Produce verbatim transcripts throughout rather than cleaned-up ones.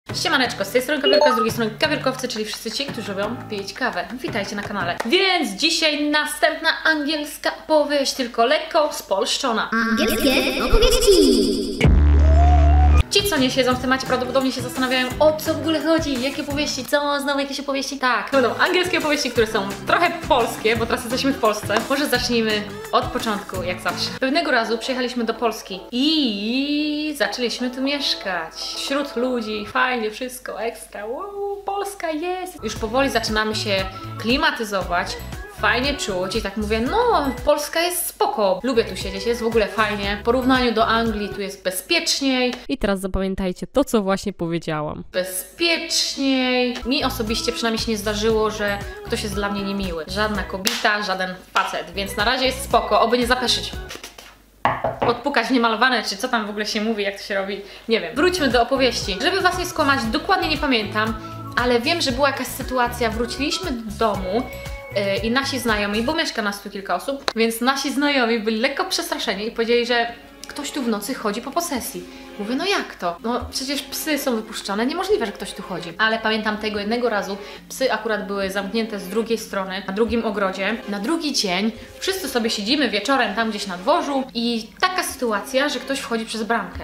Siemaneczko, z tej strony Kawierka, z drugiej strony Kawierkowcy, czyli wszyscy ci, którzy lubią pić kawę. Witajcie na kanale. Więc dzisiaj następna angielska opowieść, tylko lekko spolszczona. Angielskie opowieści! Ci, co nie siedzą w temacie, prawdopodobnie się zastanawiają, o co w ogóle chodzi, jakie opowieści, co, znowu jakieś opowieści? Tak, będą angielskie opowieści, które są trochę polskie, bo teraz jesteśmy w Polsce. Może zacznijmy od początku, jak zawsze. Pewnego razu przyjechaliśmy do Polski i zaczęliśmy tu mieszkać. Wśród ludzi, fajnie, wszystko, ekstra, wow, Polska jest. Już powoli zaczynamy się klimatyzować. Fajnie czuć i tak mówię, no Polska jest spoko, lubię tu siedzieć, jest w ogóle fajnie. W porównaniu do Anglii tu jest bezpieczniej. I teraz zapamiętajcie to, co właśnie powiedziałam. Bezpieczniej. Mi osobiście przynajmniej się nie zdarzyło, że ktoś jest dla mnie niemiły. Żadna kobieta, żaden facet, więc na razie jest spoko, oby nie zapeszyć. Odpukać w niemalowane, czy co tam w ogóle się mówi, jak to się robi, nie wiem. Wróćmy do opowieści. Żeby was nie skłamać, dokładnie nie pamiętam, ale wiem, że była jakaś sytuacja, wróciliśmy do domu i nasi znajomi, bo mieszka nas tu kilka osób, więc nasi znajomi byli lekko przestraszeni i powiedzieli, że ktoś tu w nocy chodzi po posesji. Mówię, no jak to? No przecież psy są wypuszczone, niemożliwe, że ktoś tu chodzi. Ale pamiętam tego jednego razu, psy akurat były zamknięte z drugiej strony, na drugim ogrodzie. Na drugi dzień wszyscy sobie siedzimy wieczorem tam gdzieś na dworzu i taka sytuacja, że ktoś wchodzi przez bramkę.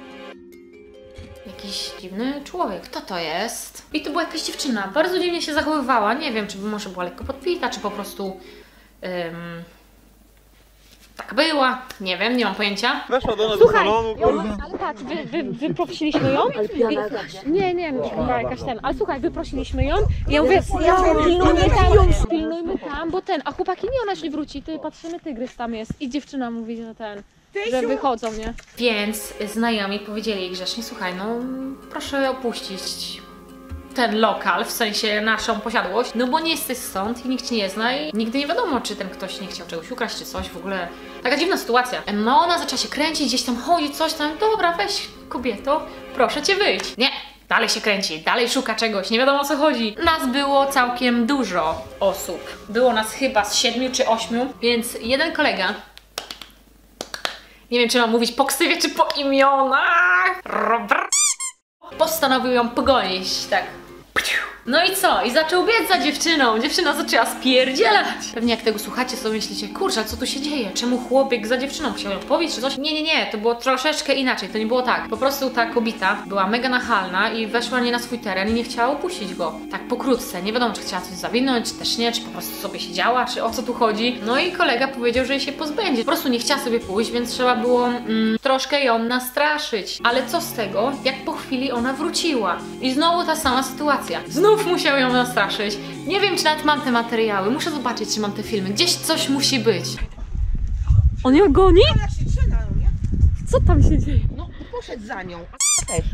Jakiś dziwny człowiek. Kto to jest? I to była jakaś dziewczyna. Bardzo dziwnie się zachowywała. Nie wiem, czy może była lekko podpita, czy po prostu um, tak była. Nie wiem, nie mam pojęcia. Weszła do nas do salonu, Ale patrz, wy, wy, wyprosiliśmy ją? I, nie, nie, chyba jakaś ten. Ale słuchaj, wyprosiliśmy ją i ja mówię, ja pilnujmy tam, pilnujmy tam, bo ten, a chłopaki nie, ona już nie wróci, ty patrzymy, tygrys tam jest. I dziewczyna mówi, że ten, że wychodzą, nie? Więc znajomi powiedzieli jej grzecznie, słuchaj, no proszę opuścić ten lokal, w sensie naszą posiadłość, no bo nie jesteś stąd i nikt cię nie zna i nigdy nie wiadomo, czy ten ktoś nie chciał czegoś ukraść, czy coś, w ogóle taka dziwna sytuacja. No ona zaczęła się kręcić, gdzieś tam chodzi, coś tam, dobra, weź kobieto, proszę cię wyjść. Nie, dalej się kręci, dalej szuka czegoś, nie wiadomo o co chodzi. Nas było całkiem dużo osób, było nas chyba z siedmiu czy ośmiu, więc jeden kolega, nie wiem, czy mam mówić po ksywie, czy po imionach, Robert, postanowił ją pogonić, tak. No i co? I zaczął biec za dziewczyną. Dziewczyna zaczęła spierdzielać. Pewnie jak tego słuchacie, sobie myślicie, kurczę, co tu się dzieje? Czemu chłopiek za dziewczyną chciał ją pobić, czy coś? Nie, nie, nie, to było troszeczkę inaczej, to nie było tak. Po prostu ta kobieta była mega nachalna i weszła nie na swój teren i nie chciała opuścić go. Tak pokrótce, nie wiadomo, czy chciała coś zawinąć, czy też nie, czy po prostu sobie siedziała, czy o co tu chodzi. No i kolega powiedział, że jej się pozbędzie. Po prostu nie chciała sobie pójść, więc trzeba było mm, troszkę ją nastraszyć. Ale co z tego, jak po chwili ona wróciła? I znowu ta sama sytuacja. Znów musiał ją nastraszyć. Nie wiem, czy nawet mam te materiały. Muszę zobaczyć, czy mam te filmy. Gdzieś coś musi być. On ją goni? Ona krzyczy na mnie. Co tam się dzieje? No, poszedł za nią, a też.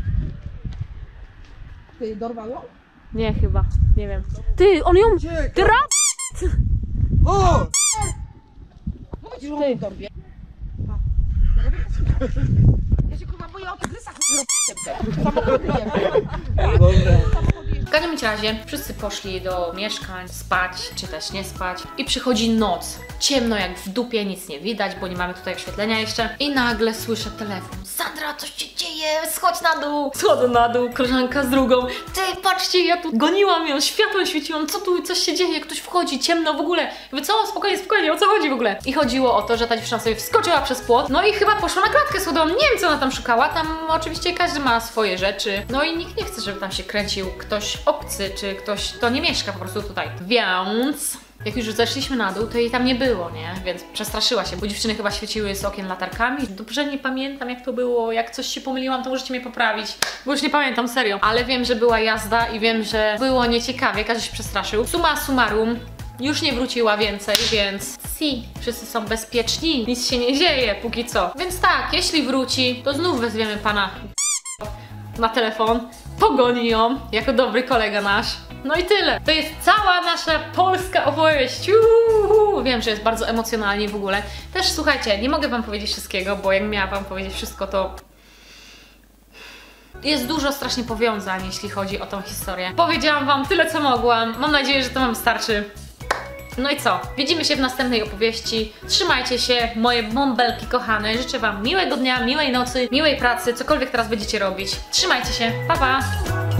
Ty dorwał ją? Nie, chyba, nie wiem. Ty, on ją drap! O! Mówić, że on dorwie. Ja się kurwa boję o tych lysach, W każdym razie wszyscy poszli do mieszkań, spać, czy też nie spać. I przychodzi noc. Ciemno jak w dupie, nic nie widać, bo nie mamy tutaj oświetlenia jeszcze. I nagle słyszę telefon. Sandra, coś się dzieje, schodź na dół. Schodzę na dół, koleżanka z drugą. Ty, patrzcie, ja tu goniłam ją, światłem świeciłam, co tu, coś się dzieje, ktoś wchodzi, ciemno w ogóle. Wy co? Spokojnie, spokojnie, o co chodzi w ogóle? I chodziło o to, że ta dziewczyna sobie wskoczyła przez płot, no i chyba poszła na klatkę schodową. Nie wiem, co ona tam szukała, tam oczywiście każdy ma swoje rzeczy. No i nikt nie chce, żeby tam się kręcił ktoś obcy, czy ktoś, kto nie mieszka po prostu tutaj. Więc jak już zeszliśmy na dół, to jej tam nie było, nie? Więc przestraszyła się, bo dziewczyny chyba świeciły z okien latarkami. Dobrze nie pamiętam, jak to było, jak coś się pomyliłam, to możecie mnie poprawić, bo już nie pamiętam, serio. Ale wiem, że była jazda i wiem, że było nieciekawie, każdy się przestraszył. Summa summarum, już nie wróciła więcej, więc si, wszyscy są bezpieczni, nic się nie dzieje póki co. Więc tak, jeśli wróci, to znów wezwiemy pana na telefon, pogoni ją, jako dobry kolega nasz. No i tyle. To jest cała nasza polska opowieść. Uhuhu. Wiem, że jest bardzo emocjonalnie w ogóle. Też słuchajcie, nie mogę wam powiedzieć wszystkiego, bo jak miałam wam powiedzieć wszystko, to jest dużo strasznie powiązań, jeśli chodzi o tą historię. Powiedziałam wam tyle, co mogłam. Mam nadzieję, że to wam starczy. No i co? Widzimy się w następnej opowieści. Trzymajcie się, moje bąbelki kochane. Życzę wam miłego dnia, miłej nocy, miłej pracy, cokolwiek teraz będziecie robić. Trzymajcie się, pa pa!